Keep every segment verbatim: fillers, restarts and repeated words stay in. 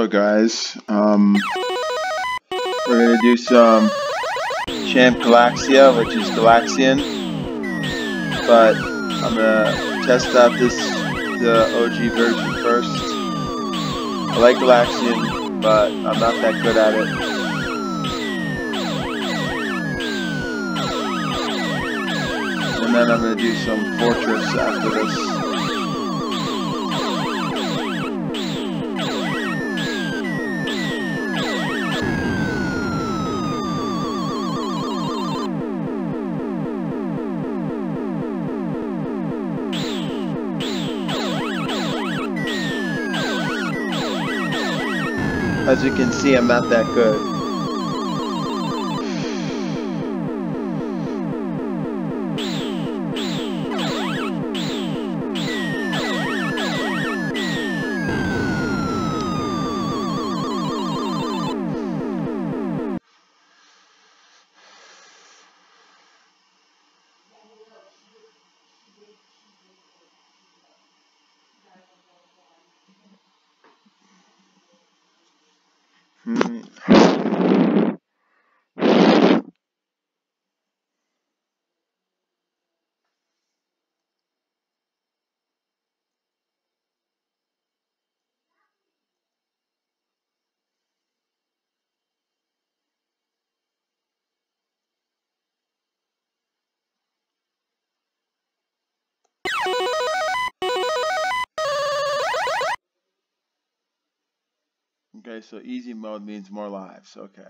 Hello guys, um, we're going to do some Champ Galaxia, which is Galaxian, but I'm going to test out this, the O G version first. I like Galaxian, but I'm not that good at it. And then I'm going to do some Fortress after this. As you can see, I'm not that good. Hmm. Okay, so easy mode means more lives. Okay.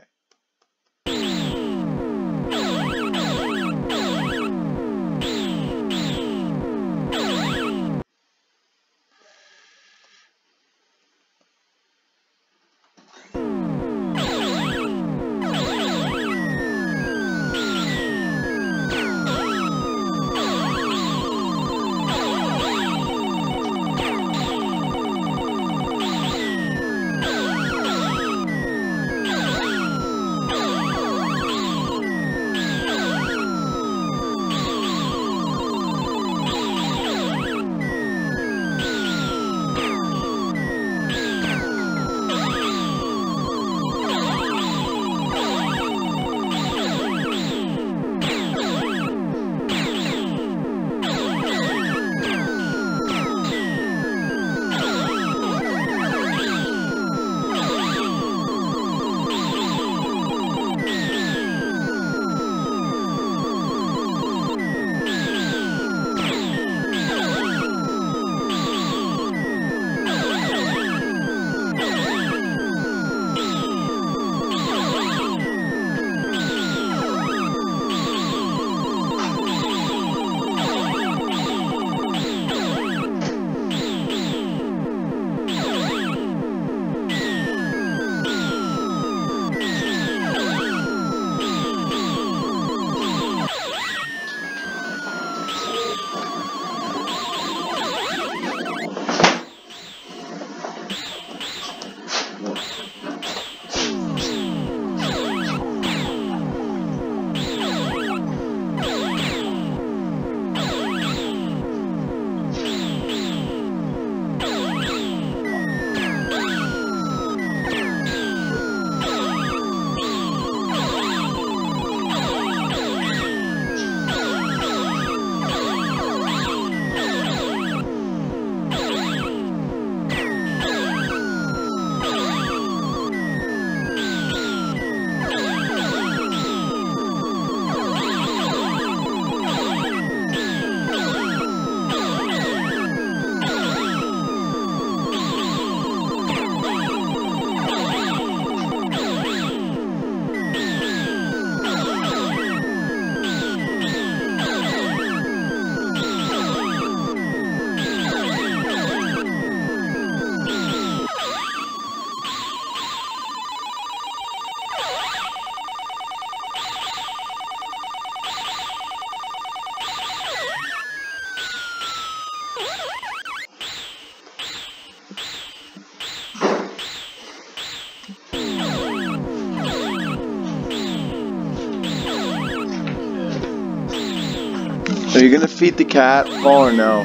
Are you gonna feed the cat, Paul, or no?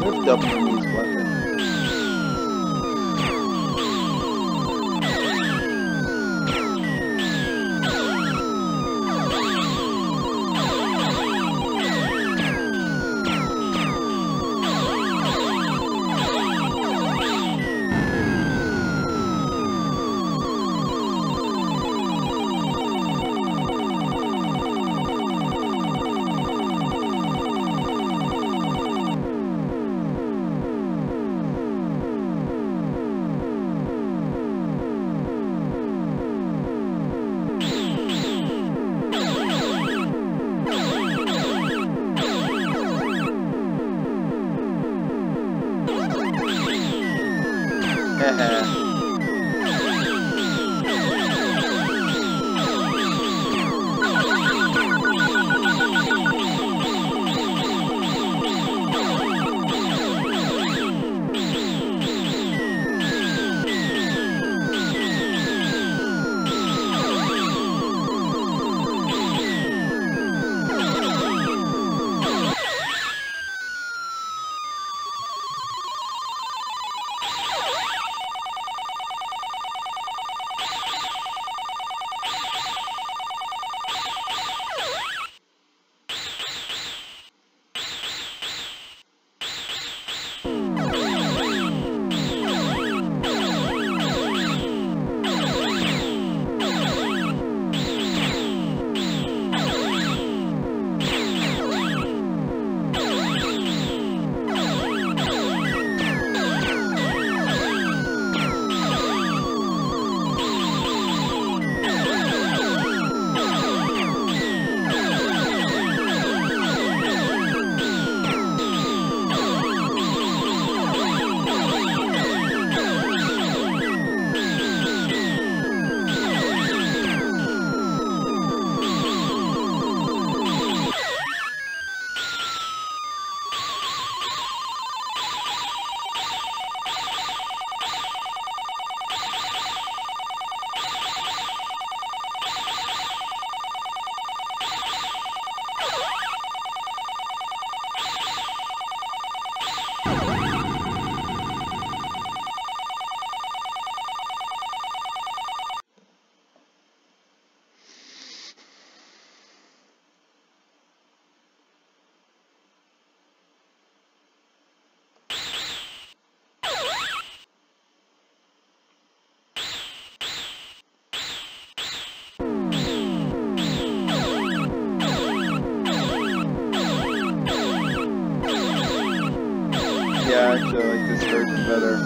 If double means weapon. Yeah, actually, I like this version better.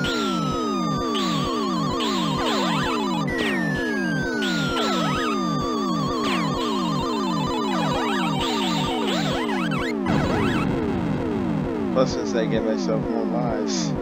Plus, since I get myself more lives.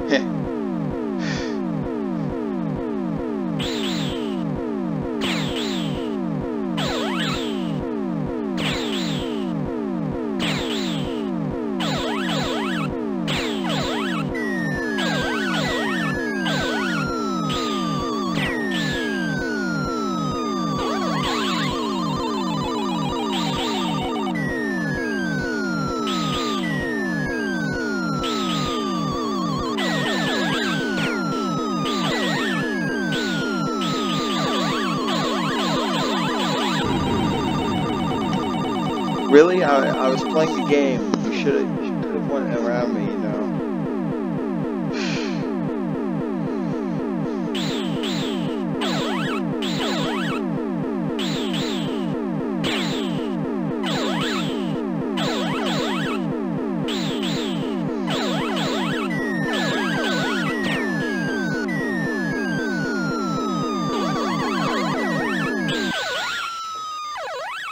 Really? I, I was playing the game. You should have you could have went around me, you know.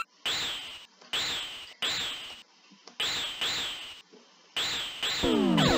You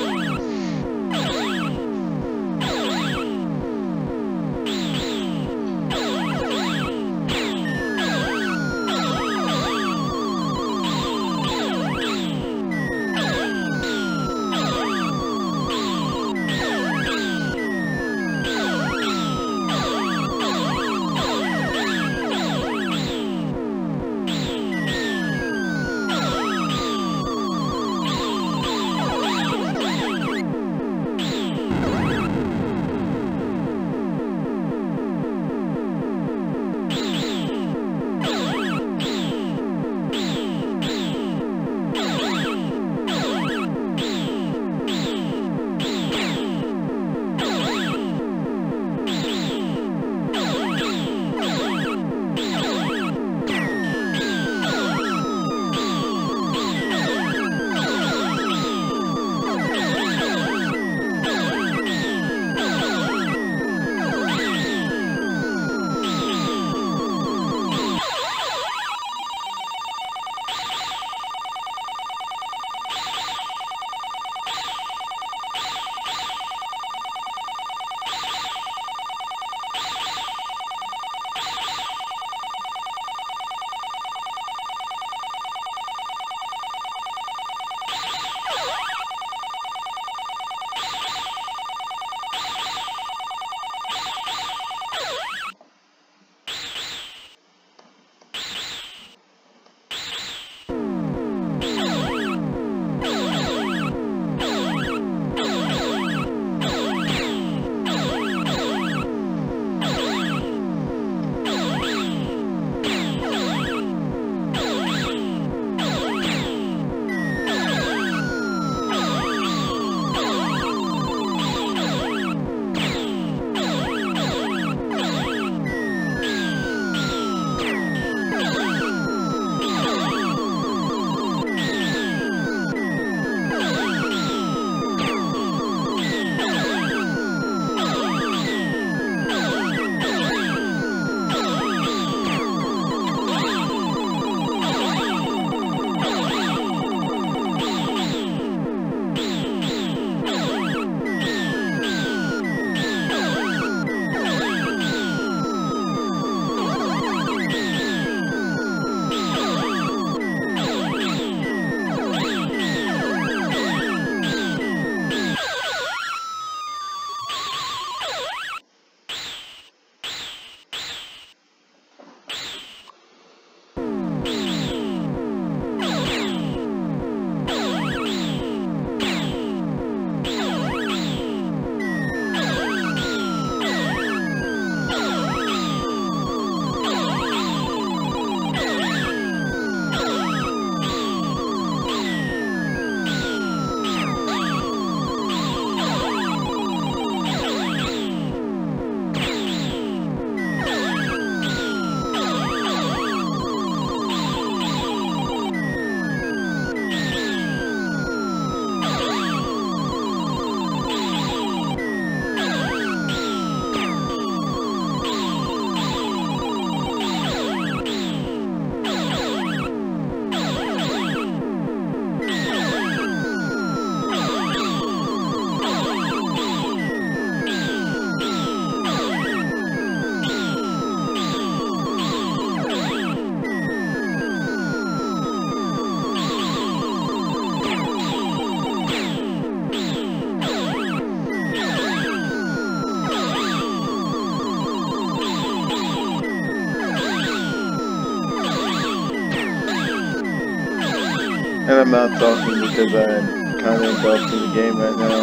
I'm not talking because I'm kind of engulfed in the game right now.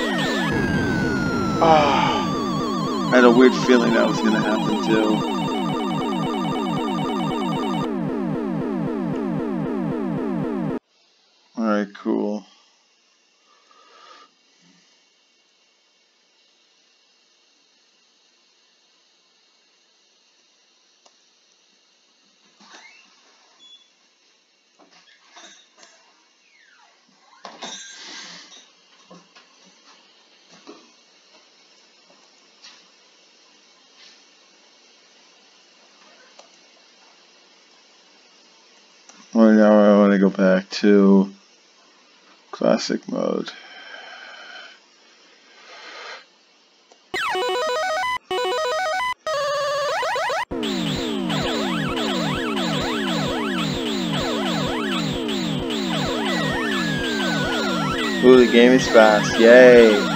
Ah, I had a weird feeling that was going to happen too. Alright, cool. Well, now I want to go back to classic mode. Ooh, the game is fast. Yay!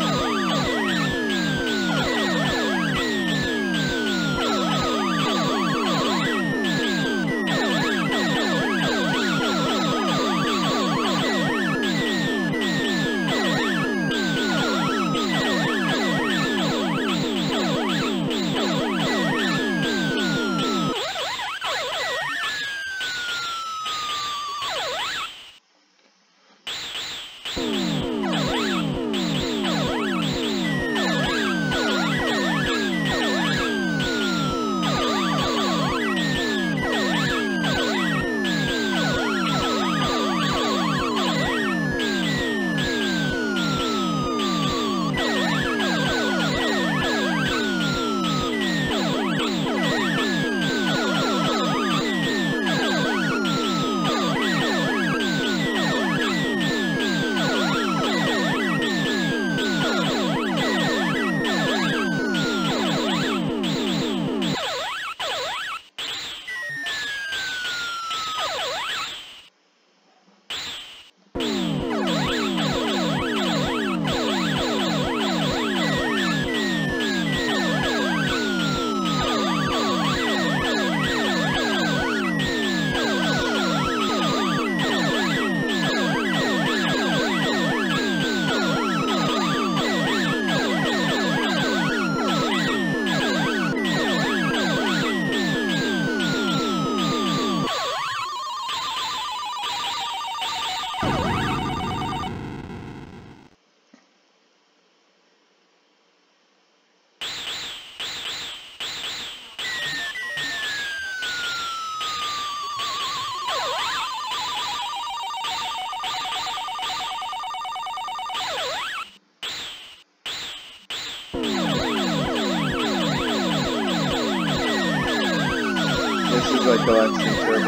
This is like galaxian turbo.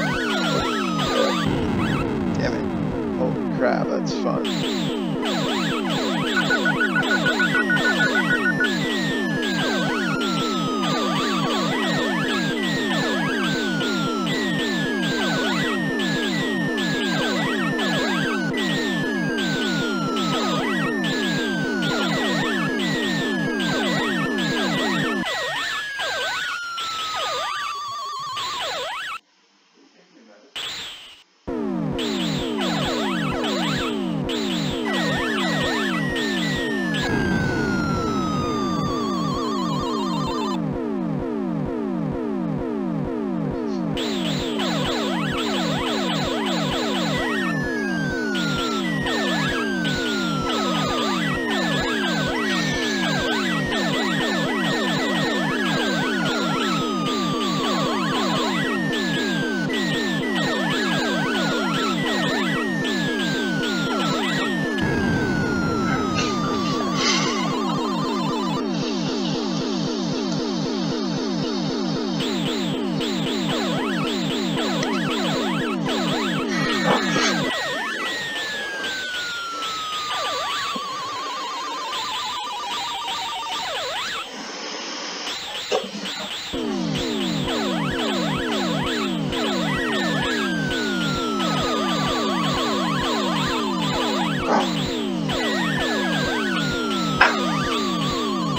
Damn it. Holy crap, that's fun.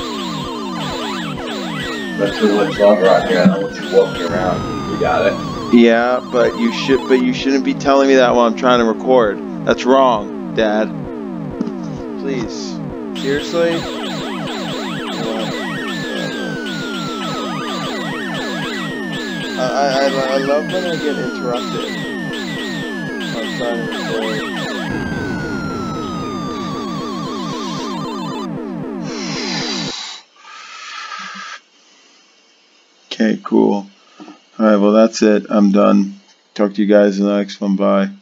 That's too much longer out here. I don't want you walking around. You got it. Yeah, but you should, but you shouldn't be telling me that while I'm trying to record. That's wrong, Dad. Please. Seriously? I, I, I love when I get interrupted. I'm trying to record. Okay, cool. Alright, well that's it. I'm done. Talk to you guys in the next one. Bye.